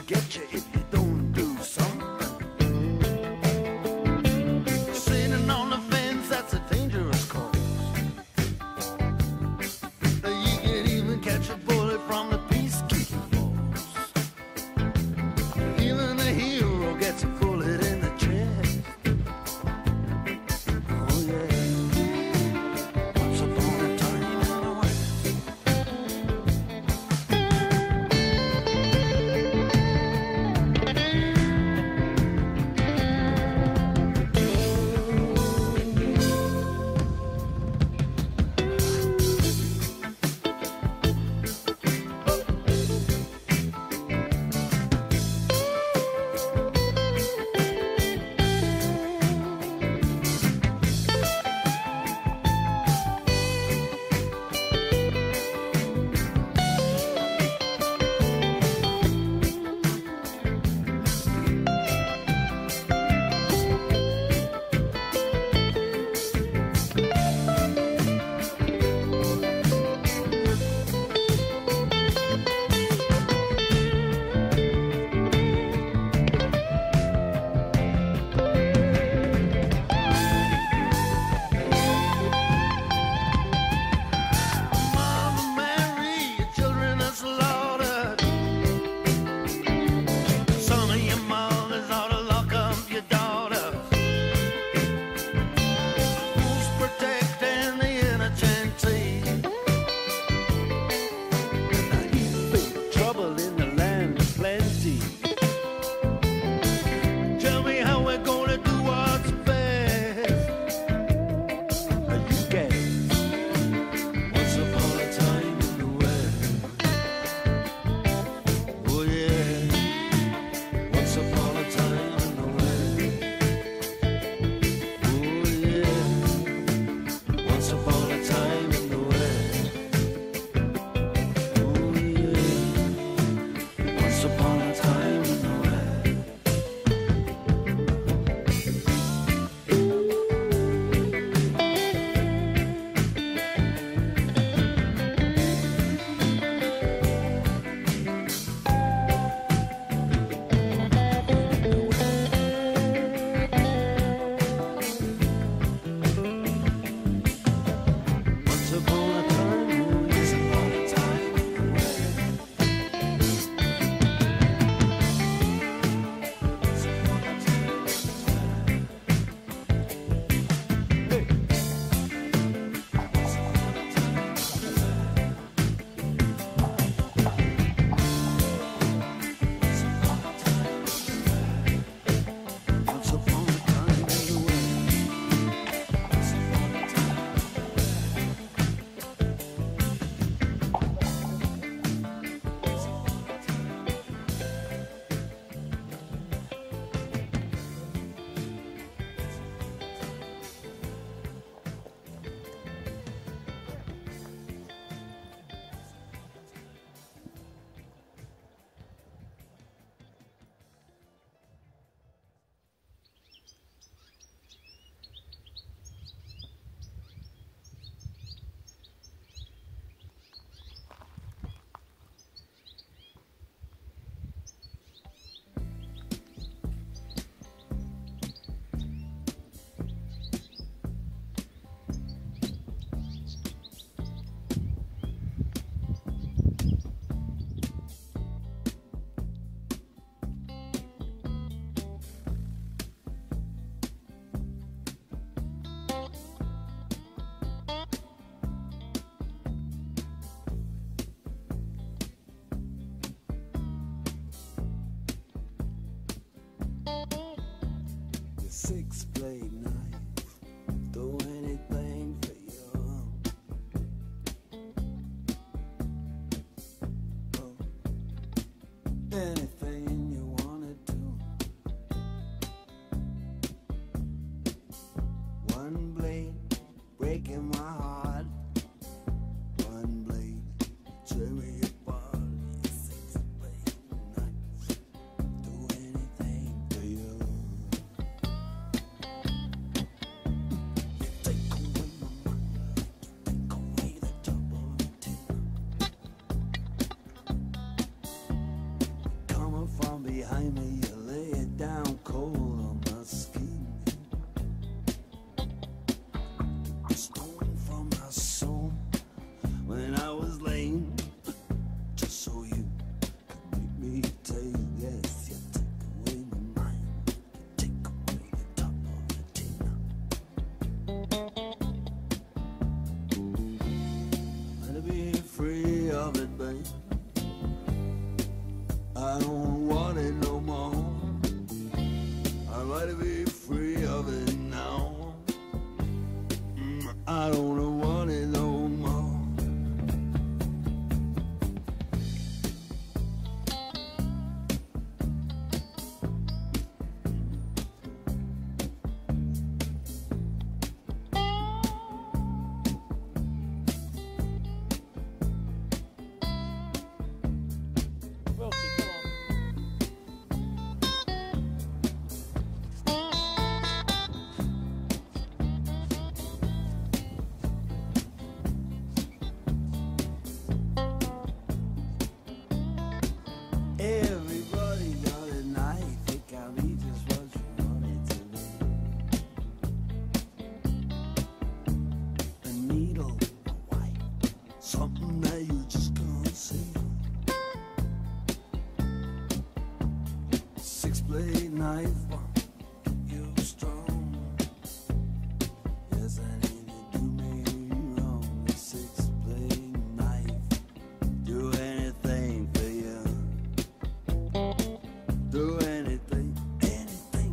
get you if you don't do something. Sitting on the fence, that's a dangerous course. You can even catch a bullet from the peacekeeping force. Even the hero gets a bullet in the chest. Oh yeah. Once upon a time in the West. Six-blade knife, do anything for you. Oh, anything you wanna do. One blade breaking my heart. One blade tear me apart. Six-blade knife, do anything for you. Come behind me, you lay it down cold on my skin. A stone from my soul when I was lame, just so you could make me take. Yes, you take away my mind, you take away the top of the tin. Let me be free of it, babe. I don't want it no more. I'd rather be free of it now. I don't want it no more. Everybody got a knife, it can be just what you want it to be. A needle, a white, something that you just can't see. 6-blade knife, you strong. Yes, I need to do me wrong. A 6-blade knife, do anything for you. Do anything, anything.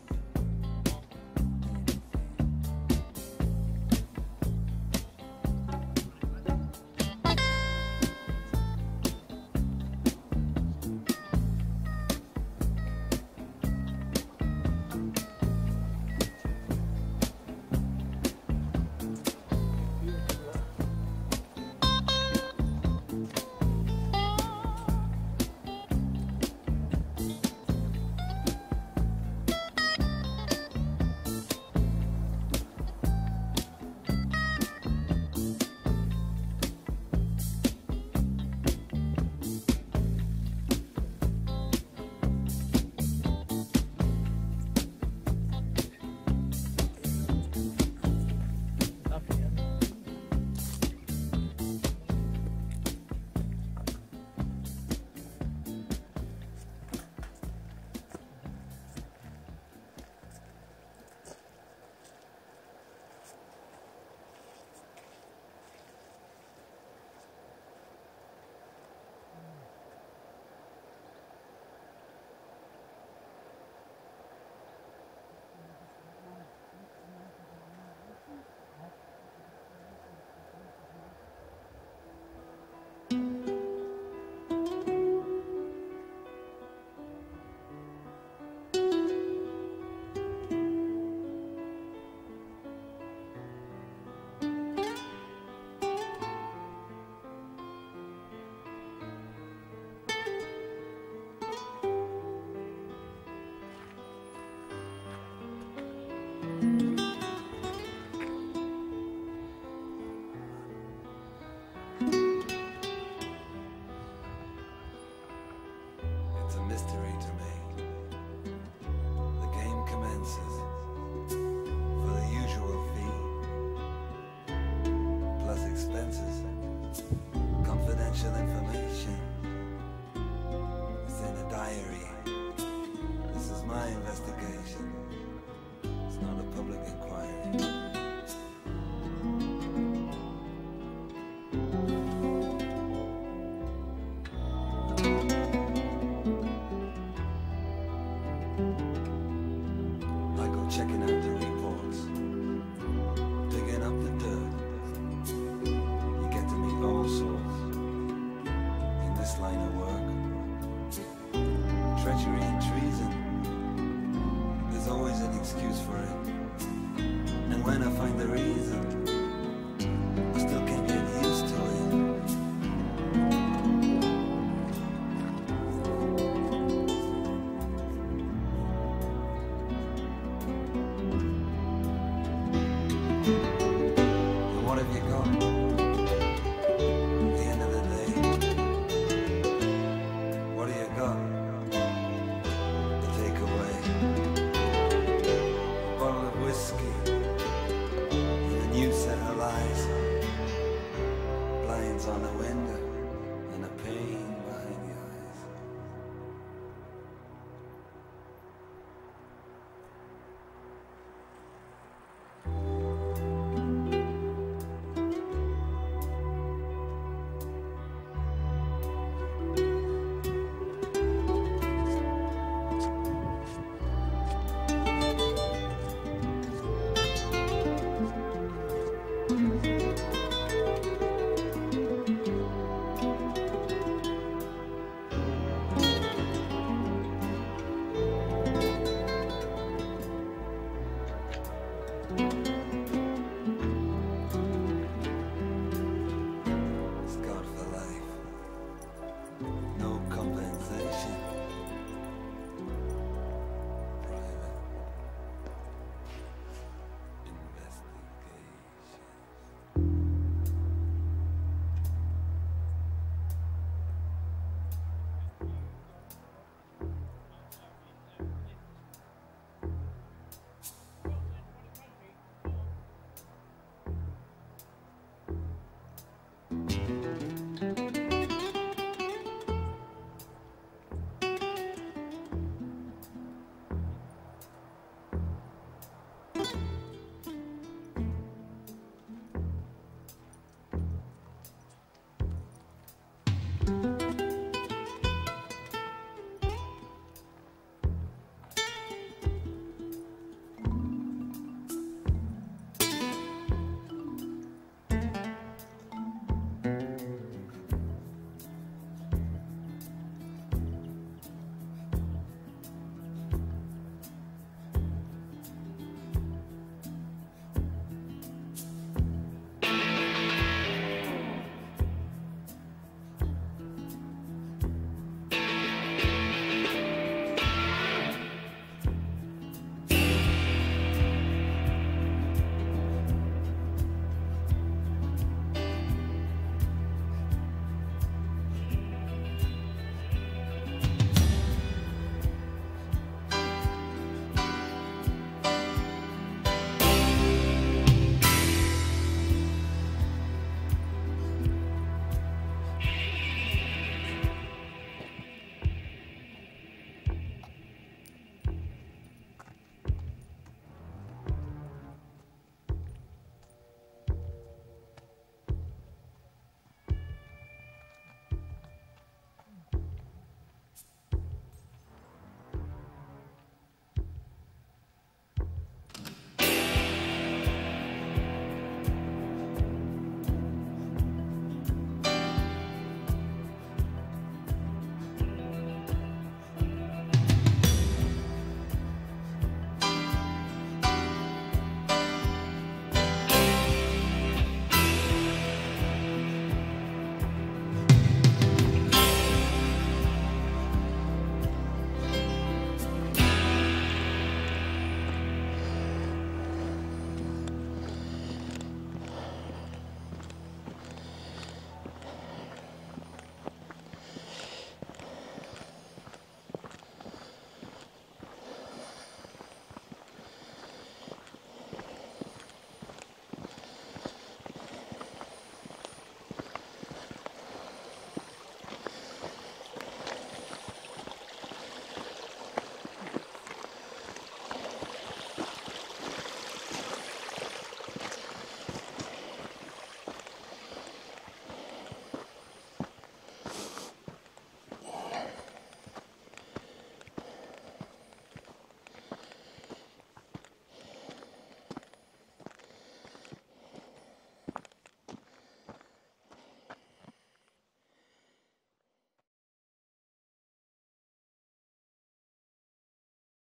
It's a mystery to me. The game commences for the usual fee, plus expenses, confidential information. It's in a diary. This is my investigation. It's not a public inquiry. Checking out the reports, digging up the dirt. You get to meet all sorts in this line of work. Treachery and treason, there's always an excuse for it.